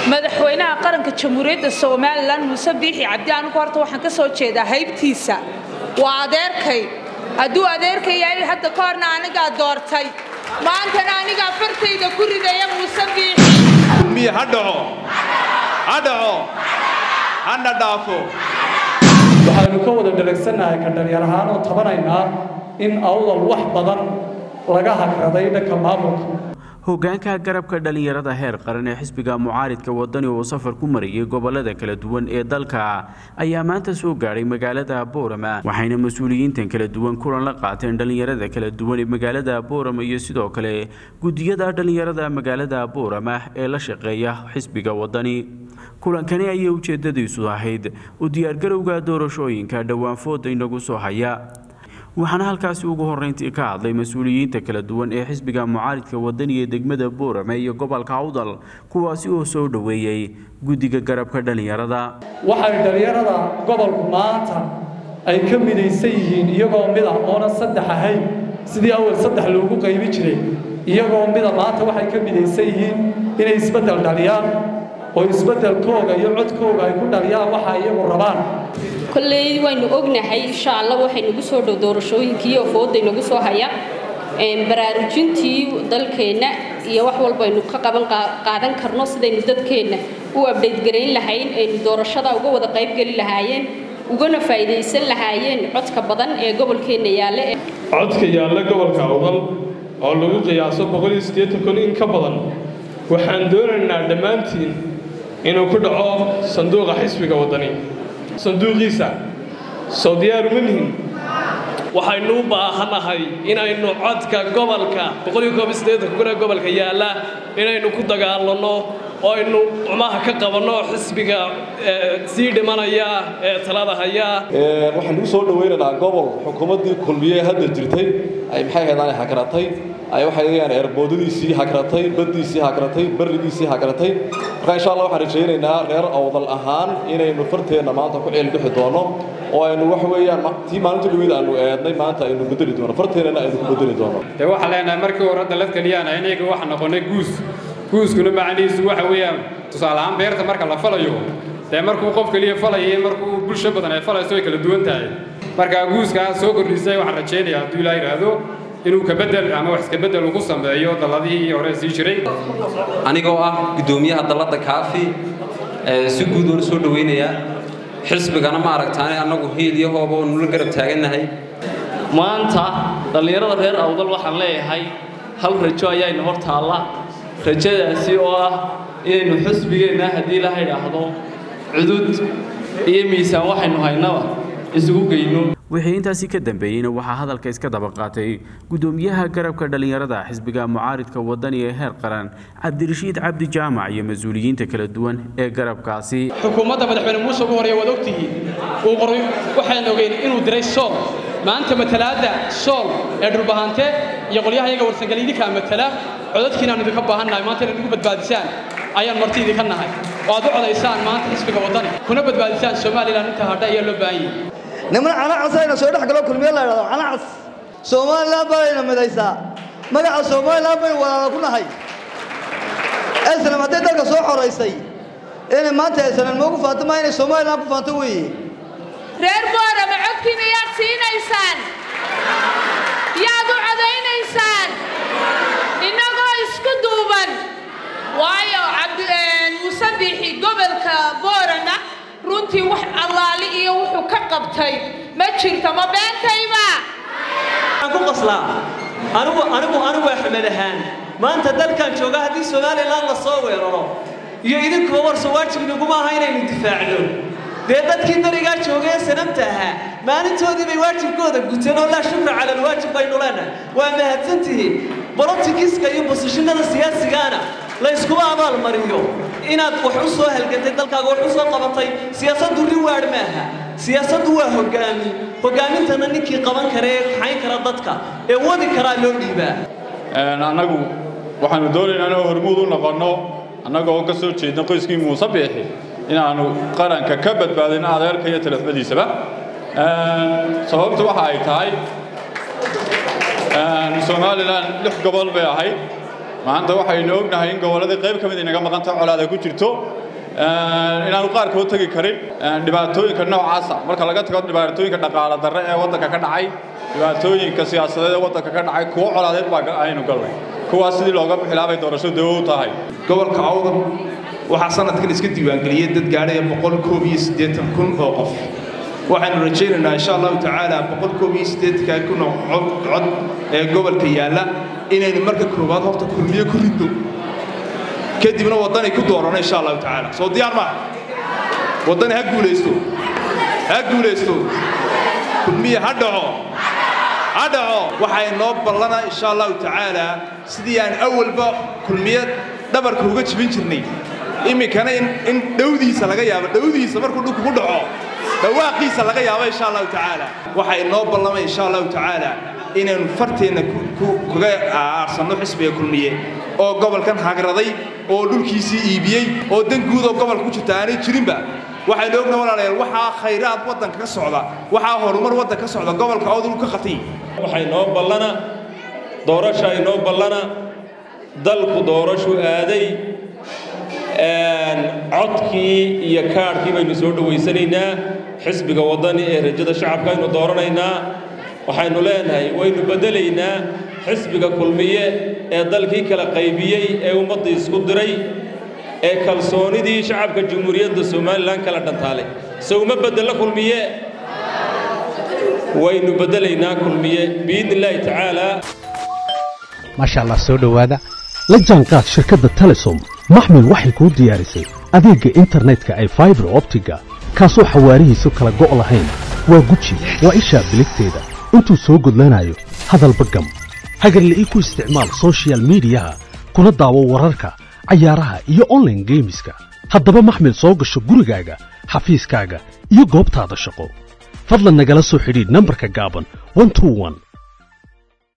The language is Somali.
madaxweynaha qaranka jamhuuriyadda Soomaaliland Muuse Biixi Cabdi aan ku horta waxaan ka soo jeedaa haybtiisa waa adeerkay aduu adeerkay yahay hadda koorna aniga doortay maantana aniga fartayda ku ridaya Muuse Biixi mi hadho ana dhaafo waxaanu ka wada dhaleegsanahay ka dhalinyarahaan oo tabanaynaa in awdal wax badan laga hakraday dhanka maamulka hoggaanka garabka dhalinyarada heer qaran ee xisbiga mucaaridka wadani oo safar ku mariyay gobolada kala duwan ee dalka ayaa maanta soo gaaray magaalada Boorama waxayna mas'uuliyiintan kala duwan kulan la qaateen dhalinyarada kala duwan ee magaalada Boorama iyo sidoo kale gudiyada dhalinyarada magaalada Boorama ee la shaqeeya xisbiga wadani kulankani ayaa ujeedadiisu ahayd u diyaar garowga doorashooyinka dhawaan fooda inagu soo haya waxaana halkaas ugu horeyntii ka hadlay mas'uuliyiinta kala duwan ee xisbiga mucaaridka wadani ee degmada Boorama iyo gobolka Awdal kuwaasi oo soo dhaweeyay gudiga garabka dhalinyarada waxay dhalinyarada gobolku maanta ay ka midaysan yihiin iyagoo mid ah oo saddex ahayn sidii awal saddex loogu qaybi jiray iyagoo mid maanta waxay ka midaysan yihiin inay isbedel dhaliyaan oo isbedelkooda iyo codkooda ay ku dhaliyaan waxa iyagu rabaan kulley waynu ognahay insha Allah waxaynu ugu soo dhow doorashooyinkii oo fooday nagu soo haya baraarujintii dalkeena iyo wax walba aynu ka qaadan karno sidaynu dadkeena u update gareyn lahayn ee doorashada uga wada qayb gali lahaayeen ugana faa'iideysan lahaayeen codka badan ee gobolkeena yaala codka yaala gobolka Awdal oo lagu qiyaaso 180 in ka badan waxaan doonaynaa dhamaantiin inuu ku dhaco sanduuqa xisbiga wadani sanduuqiisa Saudiyar minhum waxaynu u baahanahay inaynu codka gobolka 180 gobolka yaala inaynu ku dagaalano oo aynu umaha ka qabano xisbiga sii dhimanaya ee talada haya waxaan u soo dhaweynaynaa gobol xukuumadii kulmiye hadda jirtay ay maxay heedaan hakratay ay waxay leeyaan eerboodadiisii hakratay badiisii hakratay barigiisii hakratay insha Allah waxaan rajaynaynaa reer Awdal ahaan inaynu farteena maanta ku ceel bixi doono oo aynu wax weeyaan tii maalinta dhawid aanu eednay maanta aynu bedeli doono farteena aynu ku bedeli doono waxa leenahay markii hore dalad kaliyaan aynaga wax noqonay guuskuna macnihiisu waxa weeyaan tusaale ahaan beerta marka la falayo markuu qof kaliya falayay markuu bulsho badan ay falayso ay kala duwan tahay marka guuska soo kordhisay waxaan rajaynayaa haddii la yiraahdo inuu ka bedel ama wax iska bedel ugu sameeyo daladii hore sii jiray anigoo ah gudoomiyaha dalada kaafi si guud oo soo dhaweynaya xisbigana ma aragtaanay anagu heel iyo hoobo oo nula garab taaganahay maanta dhalinyarada reer Awdal waxaan leeyahay hal rajo ayayna hor taala rajadaasi oo ah inaynu xisbigeena hadii la yiraahdo cudud iyo miisaan waxaynu haynaba isugu geyno wixii intaasi ka dambeeyayna waxa hadalka iska daba qaatay gudoomiyaha garabka dhalinyarada xisbiga mucaaridka wadani ee heer qaran Cabdirashiid Cabdi Jaamac iyo mas'uuliyiinta kala duwan ee garabkaasi xukuumadda madaxweyne Muuse ugu horeeyay wada ogtihiin uu qoray waxaan ogeyn inuu diray Sool maanta matalaada Sool ee dhulbahante iyo qolyaha iyaga warsangalidika matala codadkiina aanu ka baahanahay maanta inay ugu badbaadisaan ayaan martidii ka nahay oo aad u codaysaan maanta xisbiga wadani kuna badbaadisaan Soomaaliland inta hadda ayaa loo baahan yahay niman ana casayna soo dhaxgalo kulmiye la yiraahdo ana cas Soomaaliland bayna midaysaa magaca Soomaaliland bay walaalo ku nahay asna ma dadka soo xoreysay in maanta aysan moogu faatimo inay Soomaaliland ku faanto weeye reer Boorama codkiina yaad siinaysaan yaad u codaynaysaan inagoo isku duuban waayo Muuse Biixi gobolka Boorama runtii wax allaali iyo wuxuu ka qabtay ma jirto ma beentayba aan ku qaslaa anigu Axmed ahaan maanta dalkan jooga hadii Soomaaliland la soo weeraro iyo idinku warso waajib nagu ma aha inaynu difaacno dadkii dariga joogay sanamtaha maalintoodii bay waajibkooda guteen oo la shukr cala alwaajib baynu leenahay waa mahadsantihiin politikiska iyo positionada siyaasigana la isku abaal mariyo inaad wax u soo halgantay dalkaaga wax u soo qabatay siyaasaddu riwaad maaha siyaasaddu waa hogaamintana ninkii qaban kara ee xayn kara dadka ee wadi kara loo dhiibaa anagu waxaanu doonaynaa inaan hormuud u noqono anagoo ka soo jeedna qoyskii Muuse Biixi inaanu qaranka ka badbaadin adeerka iyo talafadiisaba sababtu waxa ay tahay Soomaaliland 6 gobol bay ahayd maanta waxaynu ognahay in gobolladii qayb ka mid inaga maqanta colaada ku jirto inaanu qaarkood tagi karin dhibaatooyinka noocaasa marka laga tago dhibaatooyinka dhaqaale darre ee waddanka ka dhacay dhibaatooyinka siyaasadeed ee waddanka ka dhacay kuwo colaadeed baa aynu galnay kuwaas sidii looga bilaabay doorasho dawow tahay gobolka awdal waxaa sanadkan iska diiwaangeliyay dad gaadhaya 181 oo qof waxaanu rajaynaynaa insha allahu tacaala 181 oo cod ee gobolka yaalla inaynu marka koowaad horta kulmiye ku ridno kadibna wadani ku doorano insha allahu tacaala soo diyaar ma wadani ha guulaysto kulmiye ha dhaco waxay noo ballanaa insha allahu tacaala sidii aan awalba kulmiye dhabarka uga jibin jirnay iminkana in dhowdiisa laga yaabo dhowdiisa markuu dhulku ku dhaco dhawaaqiisa laga yaabo insha allahu tacaala waxay noo ballamay insha allahu tacaala inaynu farteena kaga aarsanno xisbiga kulmiye oo gobolkan hagraday oo dhulkiisii iibiyey oo dan guud oo gobolka ku jirta aanay jirinba waxaynu ognahay walaalayaal waxaa khayraad waddanka ka socda waxaa horumar waddanka ka socda gobolka awdal ka qatay waxay noo ballana doorasho ay noo ballana dalku doorasho aaday codkii iyo kaadhkii baynu soo dhawaysanaynaa xisbiga waddani ee rajada shacabka aynu dooranaynaa waxaynu leenahay waynu bedelaynaa xisbiga kulmiye ee dalkii kala qaybiyey ee ummadda isku diray ee kalsoonidii shacabka jamhuuriyadda somalilan kala dhantaalay sawma bedela kulmiye waynu bedelaynaa kulmiye biidni illaahi tacaala maasha allah soo dhowaada la jaanqaad shirkadda telesom maxmil waxay kuu diyaarisay adeegga internetka ay fiber optiga kaasoo xawaarihiisu kala go' lahayn waa guji waa ishaa biligteeda intuu soo gudlanayo hadalba gam hagarla ii ku isticmaal social miidiyaha kuna daawo wararka cayaaraha iyo online geemiska haddaba maxmil soo gasho gurigaaga xafiiskaaga iyo goobtaada shaqo fadlan nagala soo xidhiidh nambarka gaaban 121